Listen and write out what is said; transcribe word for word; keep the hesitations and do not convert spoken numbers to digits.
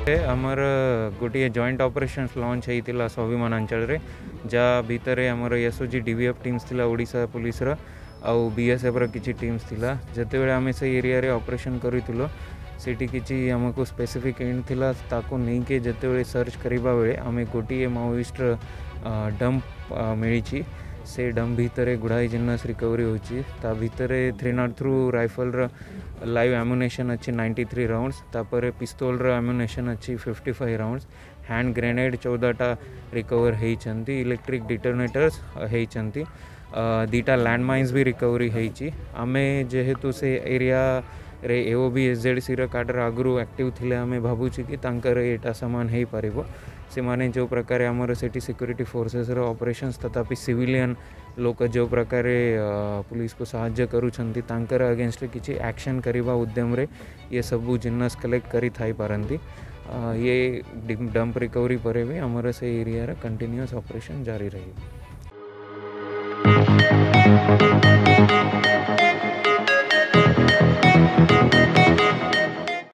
आमर गोटे joint operations launch होता स्वाभिमान अंचल रे जहाँ भितर आमर एसओजी डीवीएफ टीम्स थिला ओडिशा पुलिस रा आउ बीएसएफ रा किछि टीम्स थिला जते बेले आमे से एरिया रे ऑपरेशन करितलो सेठी किछि हमको स्पेसिफिक एंड थिला ताको नै के जते बेले सर्च करिबा बेले आमे गोटे माओइस्ट डंप मिली से डंप भितर गुड़ाई जिन्नस रिकवरी होची ता भितर थ्री नॉट थ्रू राइफल रा लाइव एमुनेशन अच्छी नाइंटी थ्री राउंड्स तापर पिस्तौल रा एमुनेशन अच्छी fifty five rounds hand grenade चौदह टा रिकवर होती इलेक्ट्रिक डिटोनेटर्स होती दीटा लैंडमाइन्स भी रिकवरी होती आमे जेहेतु से एरिया रे एओ भी एसजेडसी रा काडर आगुरु एक्टिव थिले आमे भाबुची कि तांकर एटा समान हेई पारिबो से माने जो प्रकार आमर सेठी सिक्योरिटी फोर्सेस रो ऑपरेशंस तथापि सिविलियन लोक जो प्रकार पुलिस को साहाय्य करूछंती तांकर अगेंस्ट किछि एक्शन करिबा उद्यम रे ये सब जिन्नस कलेक्ट करी थाई पारंती ये डंप रिकवरी परे भी आमर से एरिया रा कंटिन्यूअस ऑपरेशन जारी रही।